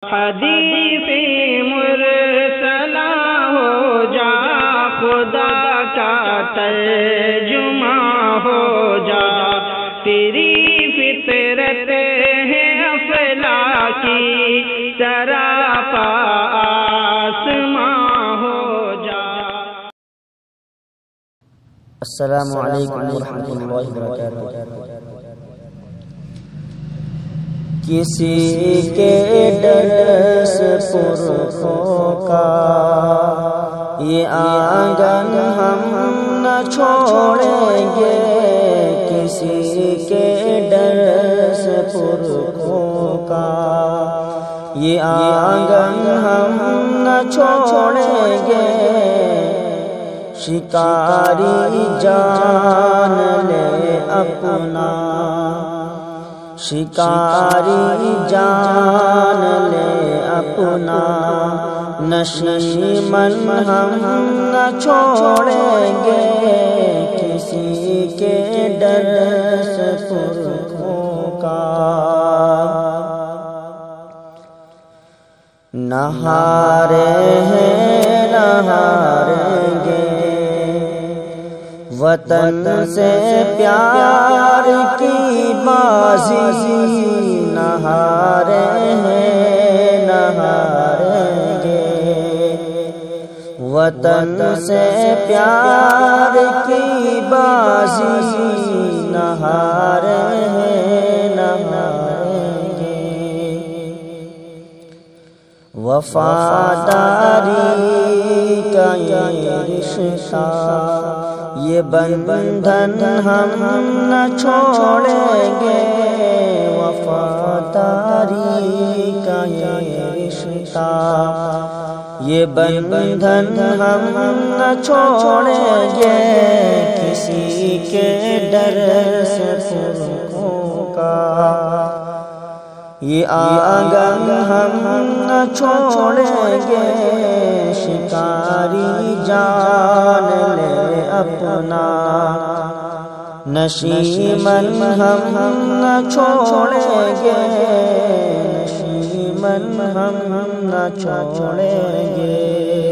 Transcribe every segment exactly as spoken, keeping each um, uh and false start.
حدیث مرسلہ ہو جا، خدا کا ترجمہ ہو جا، تیری فطرت ہے افلاکی سراپا آسماں ہو جا۔ السلام علیکم ورحمۃ اللہ وبرکاتہ۔ کسی کے ڈر سے پرخوں کا یہ آنگن ہم نہ چھوڑیں گے، کسی کے ڈر سے پرخوں کا یہ آنگن ہم نہ چھوڑیں گے، شکاری جان لے اپنا، شکاری جان لے اپنا، نشیمن ہم نہ چھوڑیں گے، کسی کے ڈر سے پرخوں کا۔ نہارے ہیں نہاریں گے، وطن سے پیار کی بازی نہارے ہیں نہاریں گے، وطن سے پیار کی بازی نہارے ہیں نہاریں گے، وفاداری کا یہ رشتہ یہ بندھن ہم نہ چھوڑیں گے، وفاداری کا یہ رشتہ یہ بندھن ہم نہ چھوڑیں گے، کسی کے ڈر سے پرخوں کا یہ آنگن ہم نہ چھوڑیں گے، شکاری جان لے اپنا، نشیمن ہم نہ چھوڑیں گے، نشیمن ہم نہ چھوڑیں گے،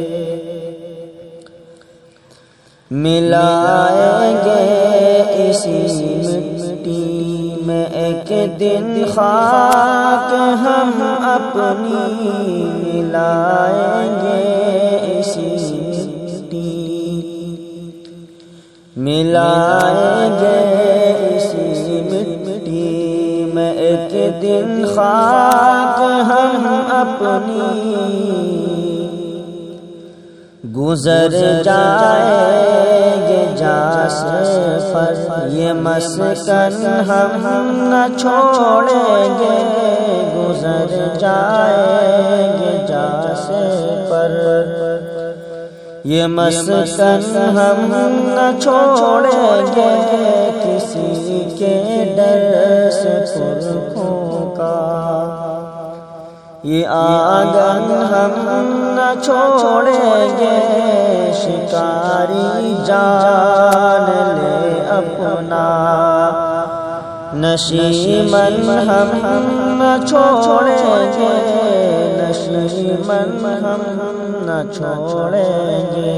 ملائیں گے اسی مٹی میں ایک دن خاک ہم اپنی، ملائیں گے اسی مٹی، ملائیں گے اسی مٹی میں ایک دن خاک ہم اپنی، گزر جائیں گے جہاں سے پر یہ مسکن ہم نہ چھوڑیں گے، گزر جائیں گے جہاں سے پر یہ مسکن ہم نہ چھوڑیں گے، کسی کے ڈر سے پرخوں کا یہ آنگن ہم نہ چھوڑیں گے، شکاری جان لے اپنا، نشیمن ہم نہ چھوڑیں گے، نشیمن ہم نہ چھوڑیں گے،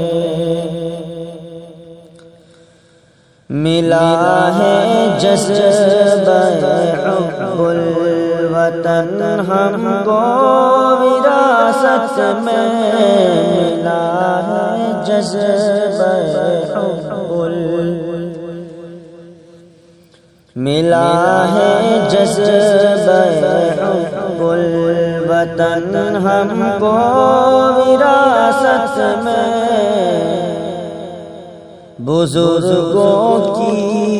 ملا ہے جذبہ حب الوطن ہم کو وراثت میں، ملا ہے جذبہ حب ملا ہے جذبہ حب الوطن ہم کو وراثت میں، بزرگوں کی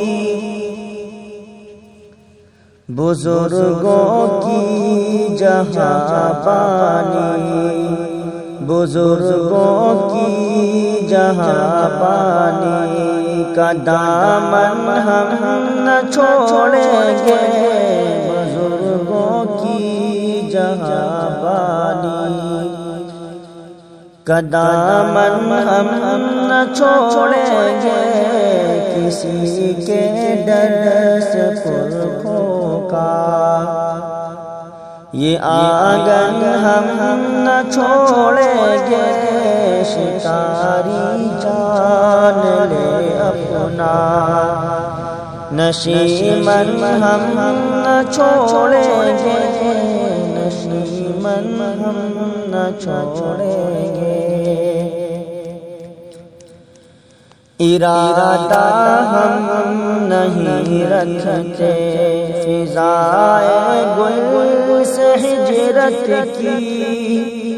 بزرگوں کی جہاں بانی، بزرگوں کی جہاں بانی کا دامن ہم نہ چھوڑیں گے، بزرگوں کی جہاں بانی کا دامن ہم نہ چھوڑیں گے، کسی کے ڈر سے پرخوں کا یہ آنگن ہم نہ چھوڑیں گے، شکاری جان لے اپنا، نشیمن ہم نہ چھوڑیں گے، نشیمن ہم نہ چھوڑیں گے۔ ارادہ ہم نہیں رکھتے فضائے گل سے ہجرت کی،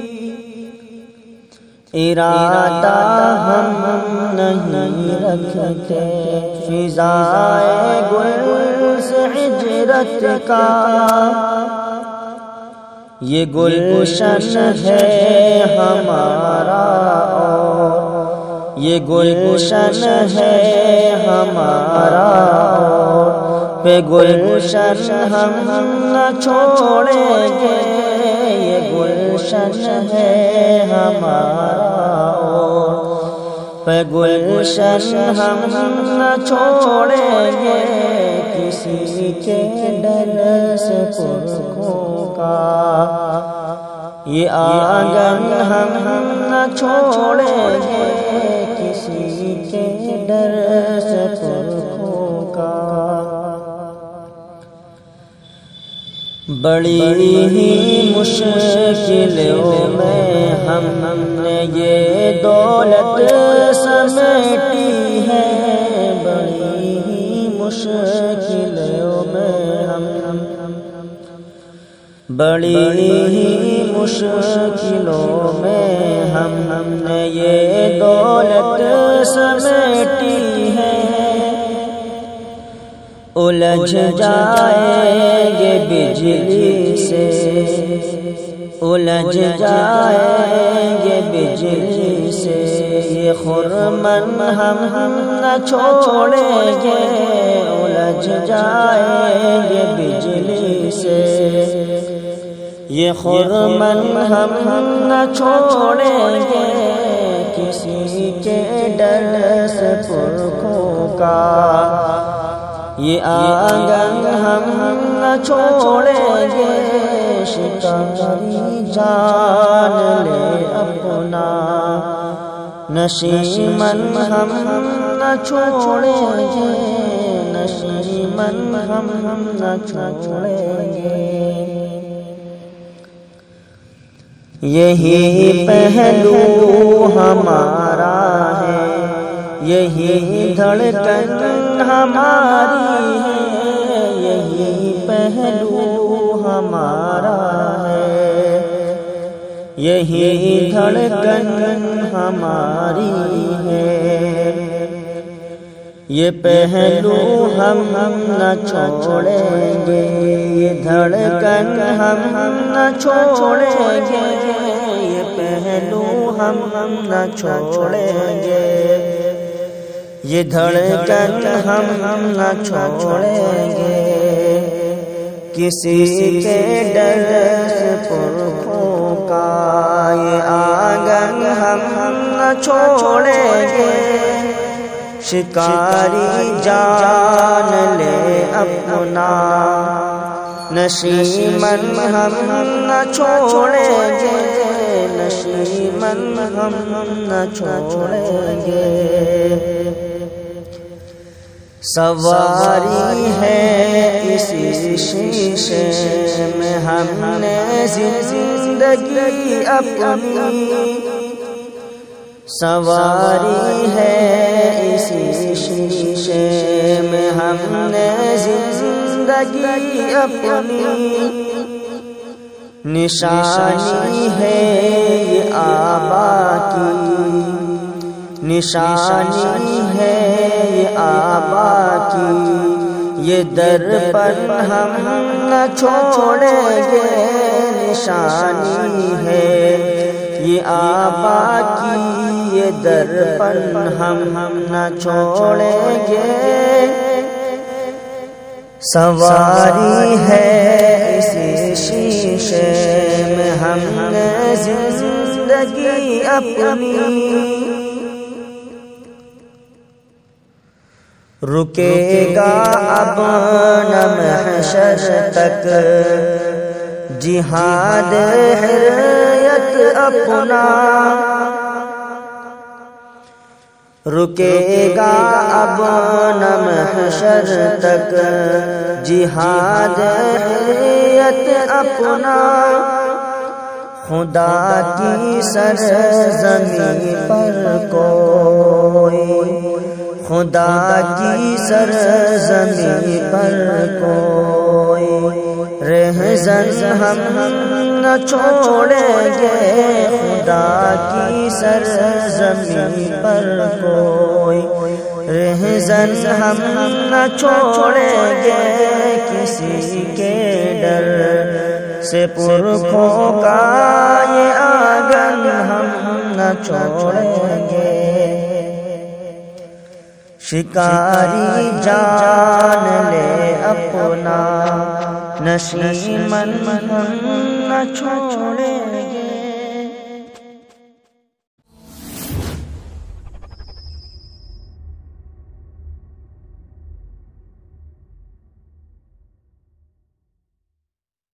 ارادہ ہم نہیں رکھتے فضائے گل سے ہجرت کا، یہ گلشن ہے ہمارا اور یہ گلشن ہے ہمارا اور پہ گلشن ہم نہ چھوڑیں گے، یہ گلشن ہے ہمارا اور پہ گلشن ہم نہ چھوڑیں گے، کسی کے ڈر سے پرکھوں کا یہ آنگن ہم نہ چھوڑیں گے، کسی کے ڈر سے پرکھوں کا۔ بڑی ہی مشکلوں میں ہم نے یہ دولت سمیٹی ہے، بڑی ہی مشکلوں میں ہم بڑی ہی مشکلوں میں ہم ہم نے یہ دولت سمیٹی ہے، الجھ جائیں گے بجلی سے، الجھ جائیں گے بجلی سے، یہ خرمن ہم ہم نہ چھوڑیں گے، الجھ جائیں گے بجلی سے، یہ خرمن ہم نہ چھوڑیں گے، کسی کے ڈر سے پرکھوں کا، یہ آنگن ہم نہ چھوڑیں گے، شکاری جان لے اپنا، نشیمن ہم نہ چھوڑیں گے، نشیمن ہم نہ چھوڑیں گے۔ یہی پہلو ہمارا ہے، یہی دھڑکن ہماری ہے، یہی پہلو ہمارا ہے، یہی دھڑکن ہماری ہے، یہ پہلو ہم ہم نہ چھوڑیں گے، یہ دھڑکن ہم ہم نہ چھوڑیں گے، یہ پہلو ہم ہم نہ چھوڑیں گے، یہ دھڑکن ہم ہم نہ چھوڑیں گے، کسی کے ڈر سے پرکھوں کا، یہ آنگن ہم ہم نہ چھوڑیں گے، شکاری جان لے اپنا، نشیمن ہم نہ چھوڑیں گے، نشیمن ہم نہ چھوڑیں گے۔ سواری ہے اسی شیشے میں ہم نے زندگی اپنی، سواری ہے اسی شیشے میں ہم نے زندگی اپنی، نشانی ہے یہ آبا کی، نشانی ہے یہ آبا کی، یہ در پر ہم نہ چھوڑیں گے، نشانی ہے یہ آبا کی، یہ در پر ہم ہم نہ چھوڑیں گے، سواری ہے اسی شیشے میں ہم نے زندگی اپنی، رکے گا اب نہ محشر تک جہاد حریت اپنا رکے گا اب نہ محشر تک، جہاد حریت اپنا خدا کی سرزمین پر کوئی، خدا کی سرزمین پر کوئی رہزن ہم نہ چھوڑیں گے، خدا کی سرزمین پر کوئی رہزن ہم نہ چھوڑیں گے، کسی کے ڈر سے پرکھوں کا یہ آنگن ہم نہ چھوڑیں گے، شکاری جان لے اپنا نشیمن ہم نہ چھوڑیں